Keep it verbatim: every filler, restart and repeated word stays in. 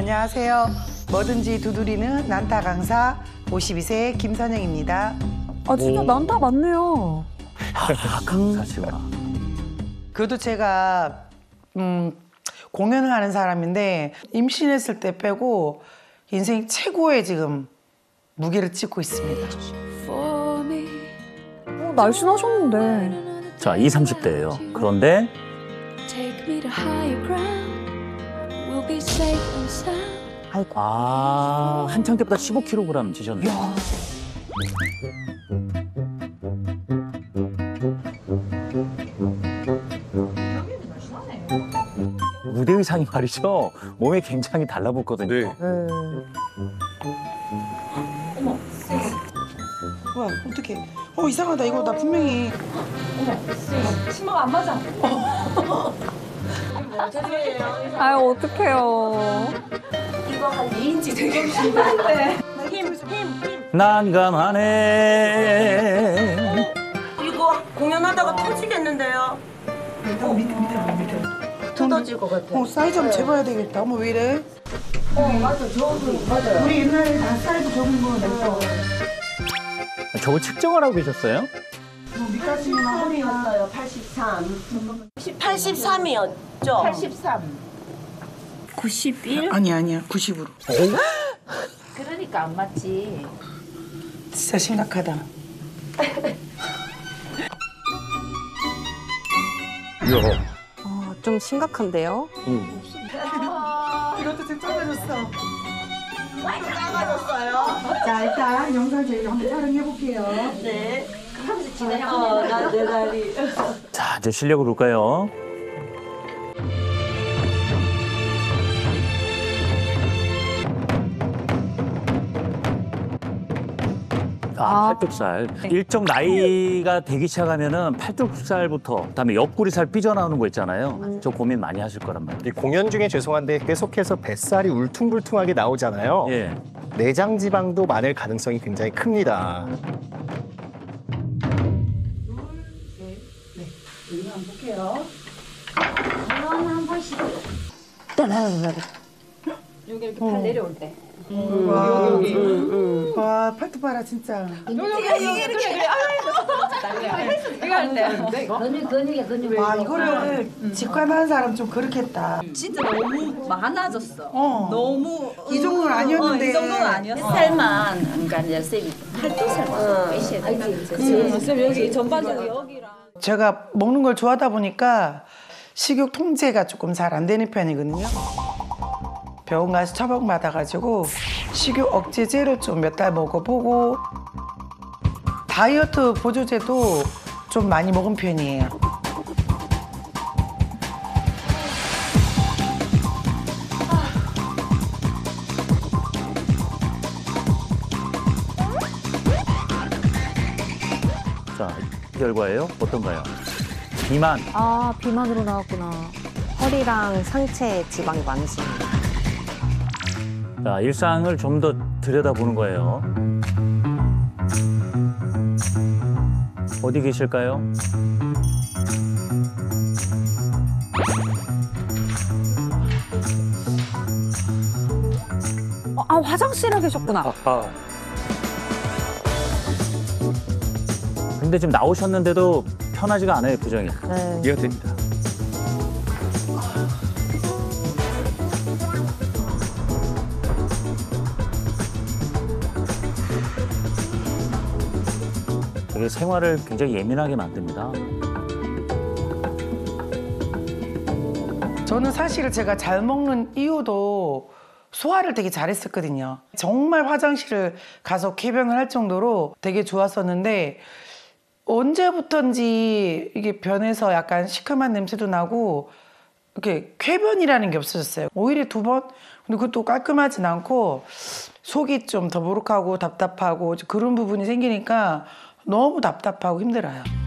안녕하세요. 뭐든지 두드리는 난타 강사 오십이 세 김선영입니다. 아 진짜 난타 맞네요. 아, 강사시구나. 그래도 제가 음, 공연을 하는 사람인데 임신했을 때 빼고 인생 최고의 지금 무게를 찍고 있습니다. 어, 날씬하셨는데. 자, 이십, 삼십 대예요. 그런데 아이고. 아, 한창 때보다 십오 킬로그램 찌셨네요. 야. 무대 의상이 말이죠. 몸에 굉장히 달라붙거든요. 네. 음. 뭐야 어떡해. 어 이상하다 이거 나 분명히. 신발 안 맞아. 아유 어떡해요. 이거 한 이 인치 되게 신발인데. 힘, 힘, 힘. 난감하네. 이거 공연하다가 터지겠는데요? 어, 밑에 밑에 밑에. 뜯어질 것 같아. 어 사이즈 한번 재봐야 되겠다. 어머 왜 이래? 어, 맞아. 저도 맞아요. 우리 옛날에 다 사이즈 적은 거 냈어. 저걸 측정을 하고 계셨어요? 밑가슴이나 허리나. 팔십삼이었어요. 팔십삼. 팔십삼이었죠? 팔십삼. 구십일? 아니 아니야 구십으로. 그러니까 안 맞지. 진짜 심각하다. 이야. 아, 좀 심각한데요? 응. 이것도 좀 작아졌어. 작아졌어요? 자 일단 영상 저희가 한번 촬영해 볼게요. 네. 하면서 진행하면 어, 나내 다리. 자, 이제 실력을 볼까요? 아, 아. 팔뚝살. 일정 나이가 되기 시작하면은 팔뚝살부터, 그다음에 옆구리살 삐져나오는 거 있잖아요. 저 고민 많이 하실 거란 말이에요. 이 공연 중에 죄송한데 계속해서 뱃살이 울퉁불퉁하게 나오잖아요. 예. 내장 지방도 많을 가능성이 굉장히 큽니다. 여기 이렇게 팔 내려올 때. 와, 여기, 여기. 와, 팔뚝 봐라, 진짜. 이게 이게 그래 그래. 이거 할 때. 근육 근육이야 근육. 와, 이거를 직관하는 사람 좀 그렇겠다. 진짜 너무 많아졌어. 어. 너무 이 정도는 아니었는데. 어, 이 정도는 아니었어. 살만 그러니까 이제 쌤이 팔뚝살만 빼셔야 돼. 음, 쌤 여기 전반적으로 여기랑. 제가 먹는 걸 좋아하다 보니까 식욕 통제가 조금 잘 안 되는 편이거든요. 병원 가서 처방 받아가지고 식욕 억제제로 좀 몇 달 먹어보고 다이어트 보조제도 좀 많이 먹은 편이에요. 자, 결과예요. 어떤가요? 비만. 아 비만으로 나왔구나. 허리랑 상체 지방이 많으십니다. 자, 일상을 좀 더 들여다보는 거예요. 어디 계실까요? 어, 아 화장실에 계셨구나. 아. 근데 지금 나오셨는데도 편하지가 않아요, 표정이. 네. 이해가 됩니다. 되게 생활을 굉장히 예민하게 만듭니다. 저는 사실은 제가 잘 먹는 이유도 소화를 되게 잘했었거든요. 정말 화장실을 가서 쾌변을 할 정도로 되게 좋았었는데 언제부턴지 이게 변해서 약간 시큼한 냄새도 나고 이렇게 쾌변이라는 게 없어졌어요. 오히려 두 번? 근데 그것도 깔끔하진 않고 속이 좀 더부룩하고 답답하고 그런 부분이 생기니까 너무 답답하고 힘들어요.